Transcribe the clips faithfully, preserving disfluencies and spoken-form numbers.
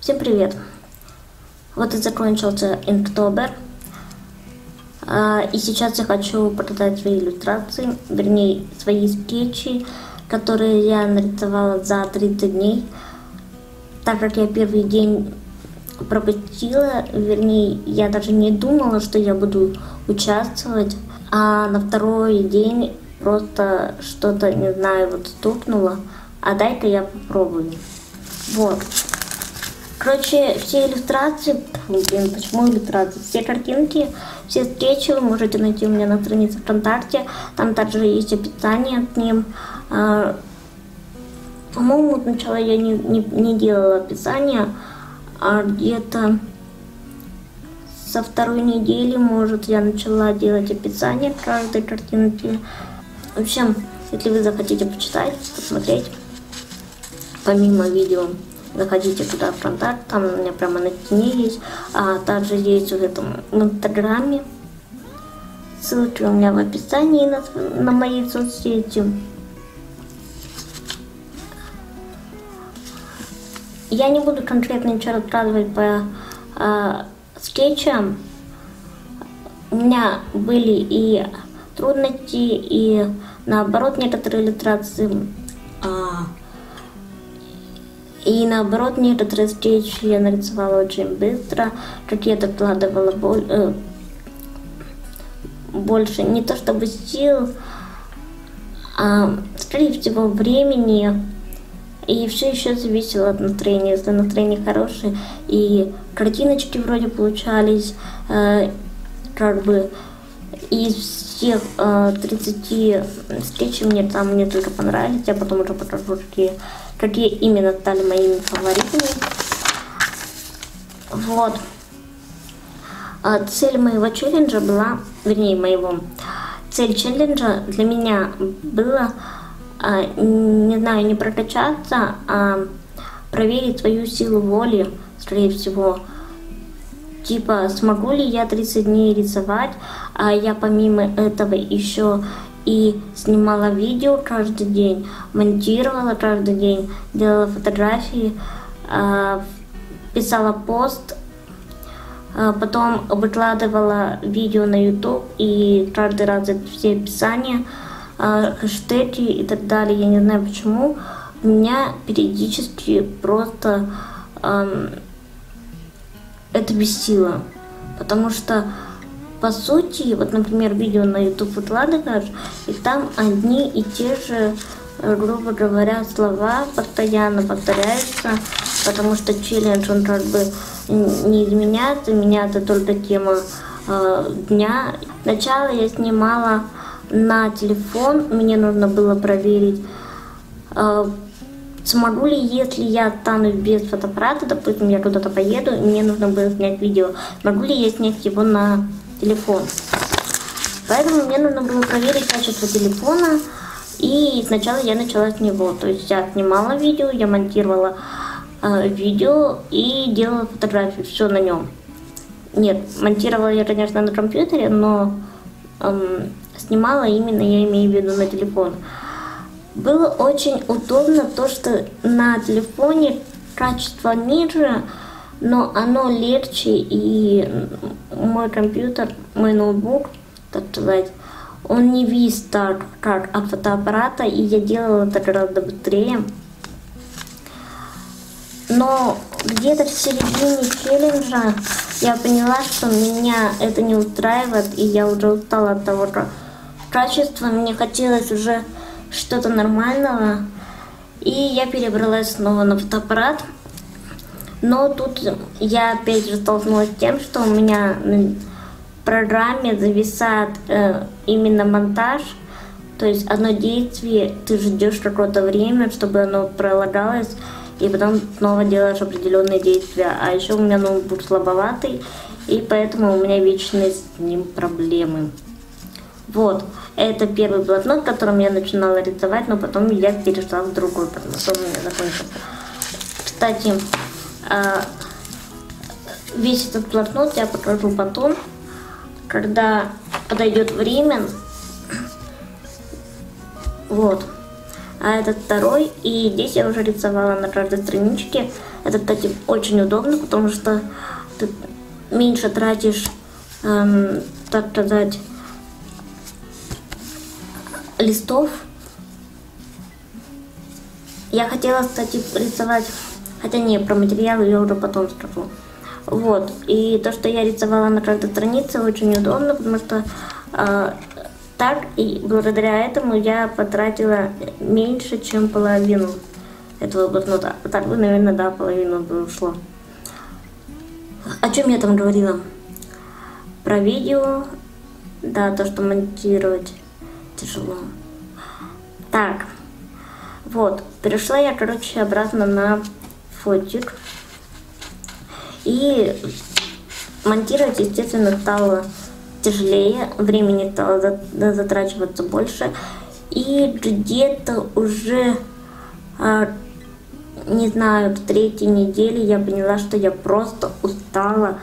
Всем привет! Вот и закончился Inktober. И сейчас я хочу показать свои иллюстрации, вернее, свои скетчи, которые я нарисовала за тридцать дней. Так как я первый день пропустила, вернее, я даже не думала, что я буду участвовать, а на второй день просто что-то, не знаю, вот стукнуло, а дай-ка я попробую. Вот. Короче, все иллюстрации, блин, почему иллюстрации? Все картинки, все скетчи вы можете найти у меня на странице ВКонтакте. Там также есть описание к ним. А, по-моему, сначала я не, не, не делала описание, а где-то со второй недели, может, я начала делать описание каждой картинки. В общем, если вы захотите почитать, посмотреть, помимо видео, заходите туда в контакт, там у меня прямо на стене есть, а также есть в этом в инстаграме. Ссылки у меня в описании на, на мои соцсети. Я не буду конкретно ничего рассказывать по а, скетчам. У меня были и трудности, и наоборот некоторые иллюстрации. А, И наоборот, некоторые скетчи я нарисовала очень быстро, как я докладывала боль, э, больше, не то чтобы сил, а скорее всего времени. И все еще зависело от настроения. Если настроение хорошее, и картиночки вроде получались, э, как бы из всех э, тридцати скетчей мне там мне только понравились, я потом уже покажу, какие какие именно стали моими фаворитами. Вот. А цель моего челленджа была, вернее моего, цель челленджа для меня была, а, не знаю, не прокачаться, а проверить свою силу воли, скорее всего. Типа, смогу ли я тридцать дней рисовать, а я помимо этого еще и снимала видео каждый день, монтировала каждый день, делала фотографии, писала пост, потом выкладывала видео на YouTube, и каждый раз это все описания, хэштеги и так далее. Я не знаю почему, меня периодически просто это бесило, потому что по сути, вот, например, видео на YouTube выкладываешь, и там одни и те же, грубо говоря, слова постоянно повторяются, потому что челлендж, он как бы не изменяется, меняется только тема э, дня. Сначала я снимала на телефон, мне нужно было проверить, э, смогу ли, если я останусь без фотоаппарата, допустим, я куда-то поеду, и мне нужно было снять видео, могу ли я снять его на телефон. Поэтому мне нужно было проверить качество телефона, и сначала я начала с него. То есть я снимала видео, я монтировала э, видео и делала фотографии, все на нем. Нет, монтировала я, конечно, на компьютере, но эм, снимала именно, я имею в виду, на телефон. Было очень удобно то, что на телефоне качество ниже, но оно легче, и мой компьютер, мой ноутбук, так сказать, он не вис так, как от фотоаппарата, и я делала это гораздо быстрее. Но где-то в середине челленджа я поняла, что меня это не устраивает, и я уже устала от того, что качество, мне хотелось уже что-то нормального, и я перебралась снова на фотоаппарат. Но тут я опять же столкнулась с тем, что у меня в программе зависает э, именно монтаж. То есть одно действие, ты ждешь какое-то время, чтобы оно пролагалось, и потом снова делаешь определенные действия. А еще у меня ноутбук слабоватый, и поэтому у меня вечно с ним проблемы. Вот, это первый блокнот, которым я начинала рисовать, но потом я перешла в другой, потому что он у меня закончился. Кстати, весь этот блокнот я покажу потом, когда подойдет время. Вот. А этот второй, и здесь я уже рисовала на каждой страничке Это, кстати, очень удобно, потому что ты меньше тратишь, эм, так сказать, листов. Я хотела, кстати, рисовать, хотя не, про материалы я уже потом скажу. Вот, и то, что я рисовала на каждой странице, очень удобно, потому что э, так, и благодаря этому я потратила меньше, чем половину этого блокнота. Так бы, наверное, да, половину бы ушло. О чем я там говорила? Про видео, да, то, что монтировать тяжело. Так, вот, перешла я, короче, обратно на фотик. И монтировать, естественно, стало тяжелее, времени стало затрачиваться больше. И где-то уже, не знаю, в третьей неделе я поняла, что я просто устала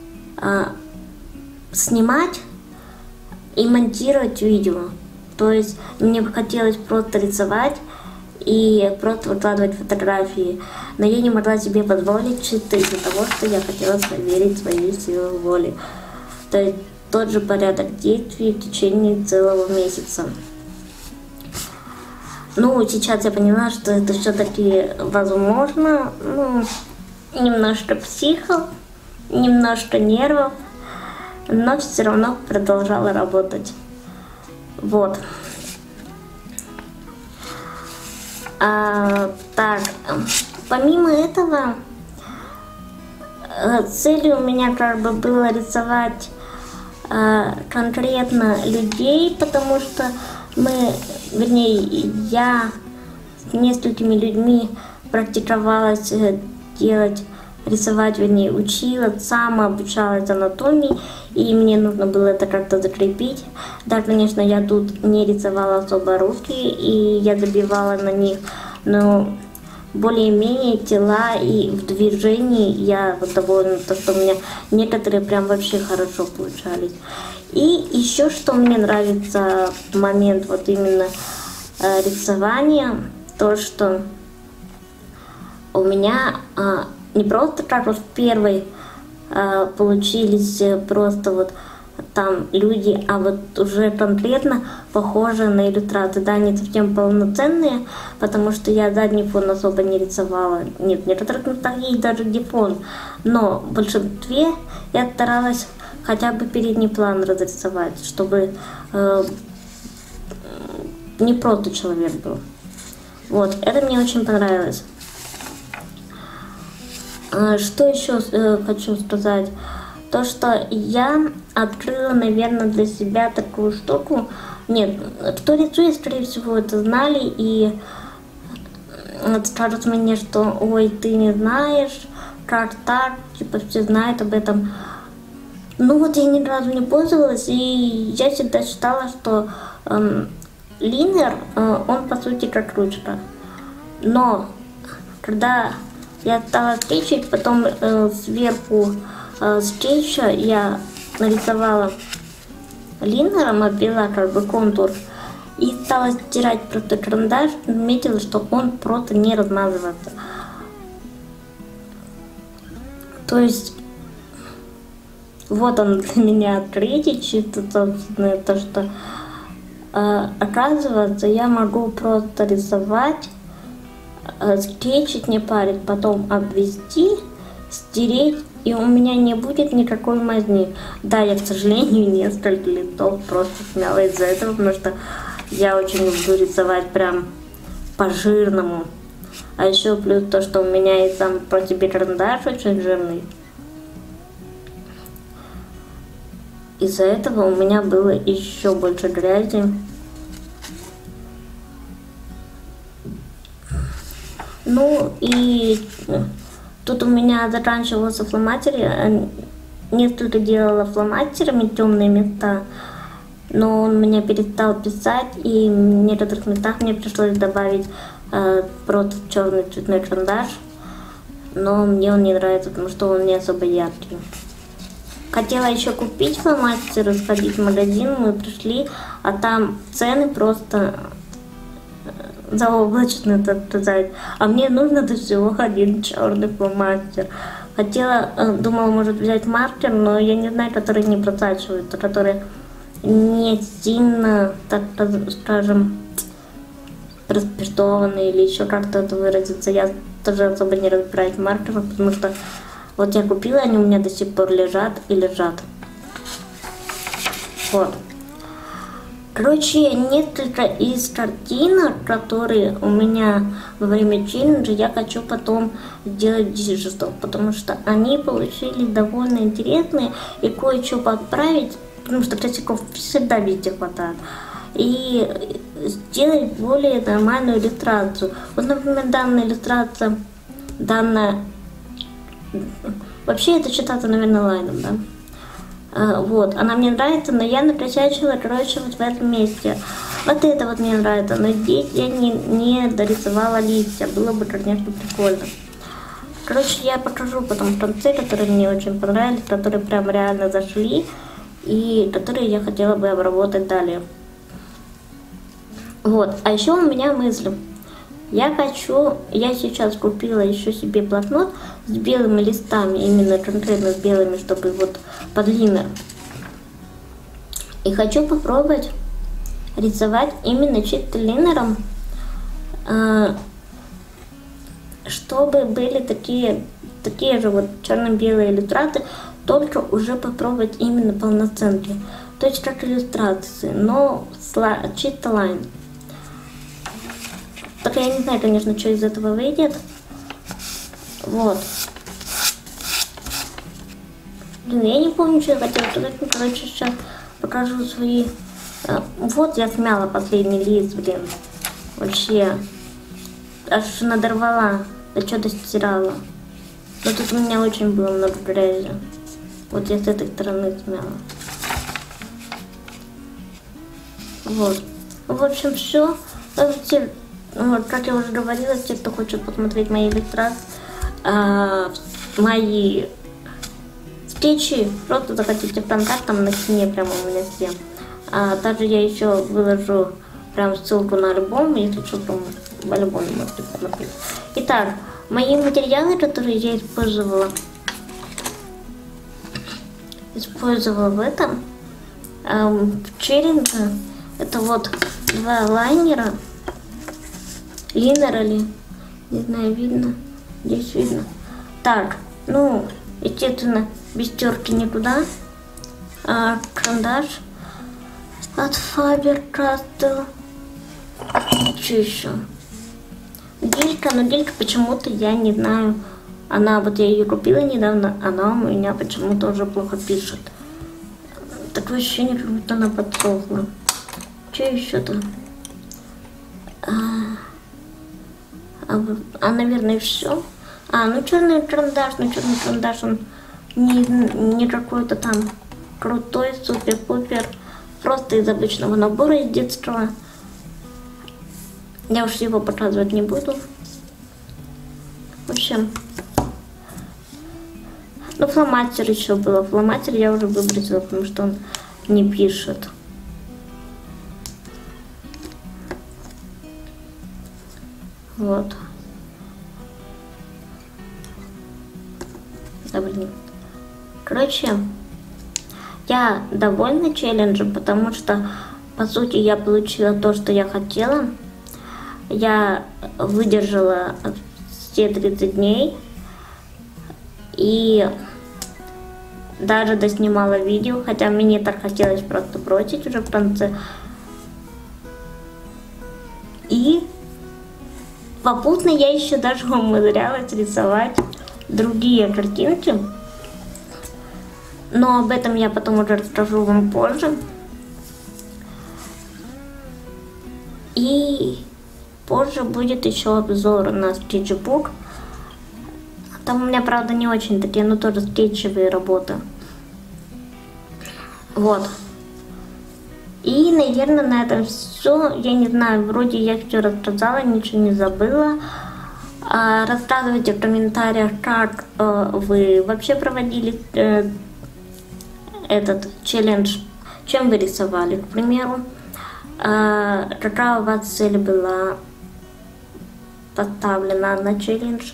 снимать и монтировать видео. То есть мне бы хотелось просто рисовать и просто выкладывать фотографии. Но я не могла себе позволить чисто из-за того, что я хотела проверить свои силы воли. То есть тот же порядок действий в течение целого месяца. Ну, сейчас я поняла, что это все-таки возможно. Ну, немножко психов, немножко нервов, но все равно продолжала работать. Вот. А, так, помимо этого, целью у меня как бы было рисовать а, конкретно людей, потому что мы, вернее, я с несколькими людьми практиковалась делать, рисовать, вернее, учила, сама обучалась анатомии, и мне нужно было это как-то закрепить. Да, конечно, я тут не рисовала особо руки, и я забивала на них, но более-менее тела и в движении я вот довольна, то, что у меня некоторые прям вообще хорошо получались. И еще что мне нравится в момент вот именно э, рисования, то, что у меня э, не просто как вот в первой э, получились просто вот там люди, а вот уже конкретно похожие на иллюстрации. Да, не совсем полноценные, потому что я задний фон особо не рисовала. Нет, в некоторых местах есть даже дифон, но в большинстве я старалась хотя бы передний план разрисовать, чтобы э, не просто человек был. Вот, это мне очень понравилось. Что еще э, хочу сказать? То, что я открыла, наверное, для себя такую штуку. Нет, кто рисует, скорее всего, это знали, и скажут мне, что ой, ты не знаешь, как так, типа все знают об этом. Ну вот я ни разу не пользовалась, и я всегда считала, что эм, линер, э, он по сути как ручка. Но когда я стала скетчить, потом э, сверху э, скетча я нарисовала линером, обвела как бы контур и стала стирать просто карандаш, заметила, что он просто не размазывается. То есть вот он для меня открытие, чисто собственно, то, что э, оказывается, я могу просто рисовать, э, скетчить, не парить, потом обвести, стереть, и у меня не будет никакой мазни. Да, я, к сожалению, несколько листов просто смяла из-за этого, потому что я очень люблю рисовать прям по-жирному. А еще плюс то, что у меня и сам по себе карандаш очень жирный. Из-за этого у меня было еще больше грязи. Ну и тут у меня заканчивался фломастер. Я несколько делала фломастерами темные места, но он меня перестал писать, и в некоторых местах мне пришлось добавить э, просто черный цветной карандаш. Но мне он не нравится, потому что он не особо яркий. Хотела еще купить фломастеры, сходить в магазин, мы пришли, а там цены просто заоблачно, так сказать. А мне нужно до всего один черный фломастер. Хотела, думала, может взять маркер, но я не знаю, который не просачивается, который не сильно, так скажем, распиртованный или еще как-то это выразиться. Я тоже особо не разбираюсь в маркерах, потому что вот я купила, они у меня до сих пор лежат и лежат. Вот. Короче, несколько из картинок, которые у меня во время челленджа, я хочу потом сделать диджитал, потому что они получились довольно интересные, и кое-что подправить, потому что косяков всегда везде хватает, и сделать более нормальную иллюстрацию. Вот, например, данная иллюстрация, данная, вообще это считается, наверное, лайном, да? Вот, она мне нравится, но я накосячила, короче, вот в этом месте. Вот это вот мне нравится, но здесь я не, не дорисовала листья, было бы, конечно, прикольно. Короче, я покажу потом в конце, которые мне очень понравились, которые прям реально зашли, и которые я хотела бы обработать далее. Вот, а еще у меня мысль. Я хочу, я сейчас купила еще себе блокнот с белыми листами, именно конкретно с белыми, чтобы вот под линер. И хочу попробовать рисовать именно чисто линером, чтобы были такие, такие же вот черно-белые иллюстрации, только уже попробовать именно полноценные. То есть как иллюстрации, но чисто лайн. Только я не знаю, конечно, что из этого выйдет. Вот. Блин, я не помню, что я хотела сказать. Ну, короче, сейчас покажу свои... Вот я смяла последний лист, блин. Вообще. Аж надорвала. Да что-то стирала. Но тут у меня очень было много грязи. Вот я с этой стороны смяла. Вот. В общем, все. Вот, как я уже говорила, те, кто хочет посмотреть мои иллюстрации, э, мои скетчи, просто захотите ВКонтакте, там на стене прямо у меня все. А также я еще выложу прям ссылку на альбом, если что, прям в альбоме можете посмотреть. Итак, мои материалы, которые я использовала, использовала в этом, э, в челлендже, это вот два лайнера. Линер или, не знаю, видно, здесь видно. Так, ну, естественно, без терки никуда. А, карандаш от Faber-Castell. Что еще? Гелька, но гелька почему-то, я не знаю, она, вот я ее купила недавно, она у меня почему-то уже плохо пишет. Такое ощущение, как будто она подсохла. Что еще-то? А, А, а, наверное, все. А, ну черный карандаш, ну черный карандаш, он не, не какой-то там крутой, супер-пупер. Просто из обычного набора из детского. Я уж его показывать не буду. В общем. Ну, фломастер еще было. Фломастер я уже выбросила, потому что он не пишет. Вот. Да, блин. Короче, я довольна челленджем, потому что, по сути, я получила то, что я хотела. Я выдержала все тридцать дней. И даже доснимала видео, хотя мне так хотелось просто бросить уже в конце. И попутно я еще даже умудрялась рисовать другие картинки. Но об этом я потом уже расскажу вам позже. И позже будет еще обзор на скетчбук. Там у меня, правда, не очень такие, но тоже скетчевые работы. Вот. И, наверное, на этом все. Я не знаю, вроде я все рассказала, ничего не забыла. А, рассказывайте в комментариях, как э, вы вообще проводили э, этот челлендж, чем вы рисовали, к примеру. А, какая у вас цель была, поставлена на челлендж,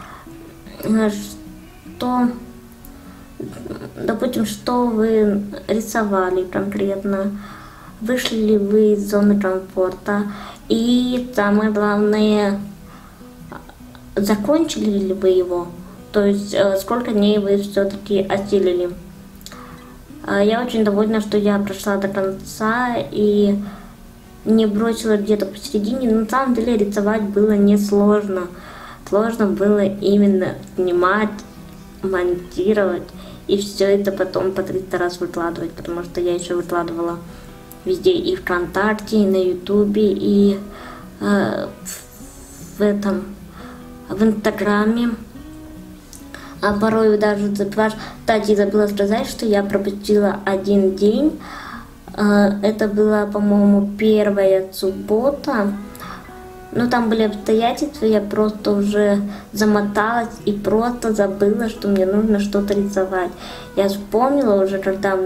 что, допустим, что вы рисовали конкретно, вышли ли вы из зоны комфорта, и самое главное, закончили ли вы его, то есть сколько дней вы все-таки осилили. Я очень довольна, что я прошла до конца и не бросила где-то посередине. Но на самом деле рисовать было несложно. Сложно было именно снимать, монтировать и все это потом по триста раз выкладывать, потому что я еще выкладывала везде, и ВКонтакте, и на Ютубе, и э, в этом, в Инстаграме. А порой даже забываешь. Кстати, забыла сказать, что я пропустила один день. Это была, по-моему, первая суббота. Но там были обстоятельства, я просто уже замоталась и просто забыла, что мне нужно что-то рисовать. Я вспомнила уже, когда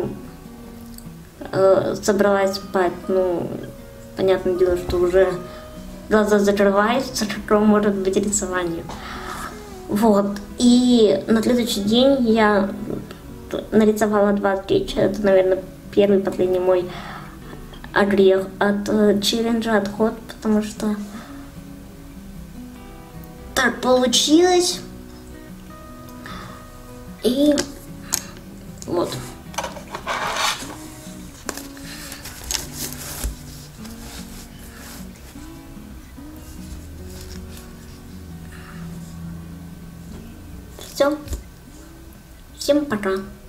э, собралась спать. Ну, понятное дело, что уже глаза закрываются, какое может быть рисование. Вот, и на следующий день я нарисовала два скетча. Это, наверное, первый, последний мой огрех от э, челленджа, отход, потому что так получилось. И вот. Все. Всем пока.